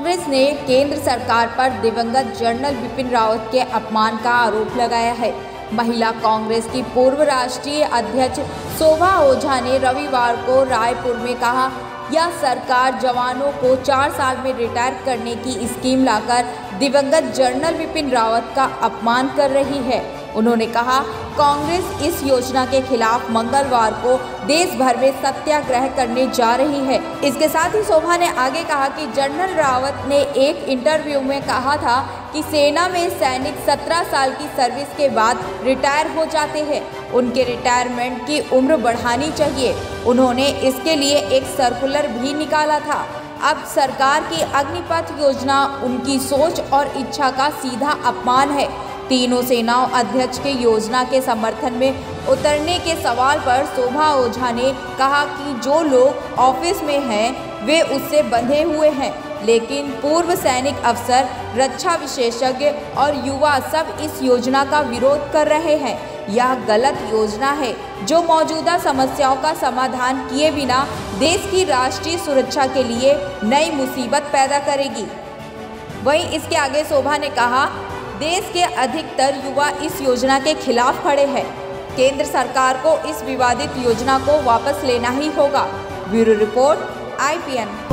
कांग्रेस ने केंद्र सरकार पर दिवंगत जनरल बिपिन रावत के अपमान का आरोप लगाया है। महिला कांग्रेस की पूर्व राष्ट्रीय अध्यक्ष शोभा ओझा ने रविवार को रायपुर में कहा, यह सरकार जवानों को 4 साल में रिटायर करने की स्कीम लाकर दिवंगत जनरल बिपिन रावत का अपमान कर रही है। उन्होंने कहा, कांग्रेस इस योजना के खिलाफ मंगलवार को देश भर में सत्याग्रह करने जा रही है। इसके साथ ही शोभा ने आगे कहा कि जनरल रावत ने एक इंटरव्यू में कहा था कि सेना में सैनिक 17 साल की सर्विस के बाद रिटायर हो जाते हैं, उनके रिटायरमेंट की उम्र बढ़ानी चाहिए। उन्होंने इसके लिए एक सर्कुलर भी निकाला था। अब सरकार की अग्निपथ योजना उनकी सोच और इच्छा का सीधा अपमान है। तीनों सेनाओं अध्यक्ष के योजना के समर्थन में उतरने के सवाल पर शोभा ओझा ने कहा कि जो लोग ऑफिस में हैं वे उससे बंधे हुए हैं, लेकिन पूर्व सैनिक अफसर, रक्षा विशेषज्ञ और युवा सब इस योजना का विरोध कर रहे हैं। यह गलत योजना है जो मौजूदा समस्याओं का समाधान किए बिना देश की राष्ट्रीय सुरक्षा के लिए नई मुसीबत पैदा करेगी। वहीं इसके आगे शोभा ने कहा, देश के अधिकतर युवा इस योजना के खिलाफ खड़े हैं। केंद्र सरकार को इस विवादित योजना को वापस लेना ही होगा। Bureau report, IPN।